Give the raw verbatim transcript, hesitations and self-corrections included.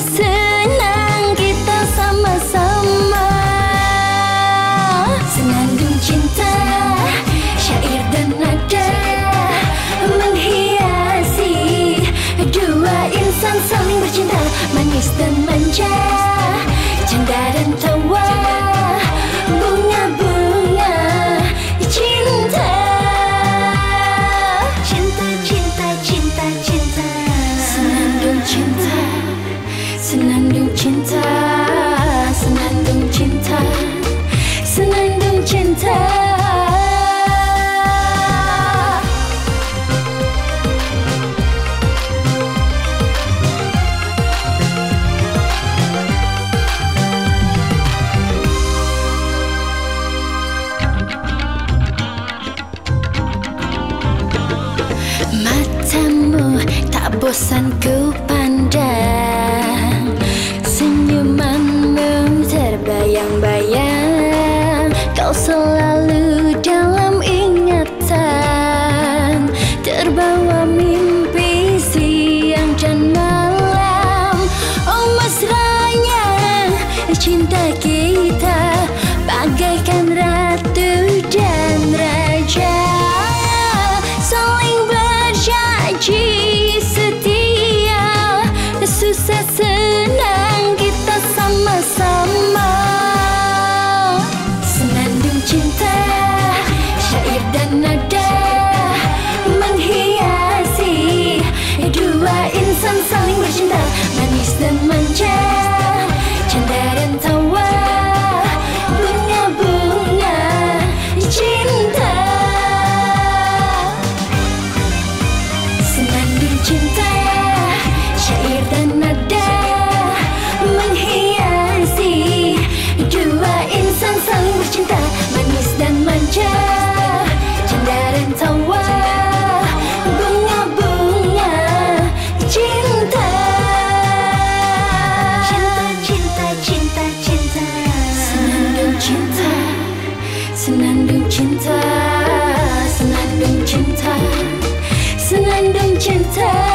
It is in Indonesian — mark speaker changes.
Speaker 1: senang kita sama-sama. Senandung cinta, syair dan nada menghiasi dua insan saling bercinta. Manis dan manja, canda dan tawa, bunga-bunga cinta. Cinta, cinta, cinta, cinta. Senandung cinta, senandung cinta, senandung cinta, senandung cinta. Matamu tak bosan ku pandang, senyumanmu terbayang-bayang. Kau selalu dalam ingatan, terbawa mimpi siang dan malam. Oh mesranya cinta kita bagaikan ratu dan raja, saling berjanji setia, susah senang kita sama-sama. Senandung cinta, syair dan nada menghiasi dua insan saling bercinta. Manis dan manja, canda dan tawa, bunga-bunga cinta. Senandung cinta, syair dan nada menghiasi dua insan saling bercinta. Manis dan manja, canda dan tawa, bunga-bunga cinta. Cinta, cinta, cinta, cinta. Senandung cinta, senandung cinta, senandung cinta, senandung cinta.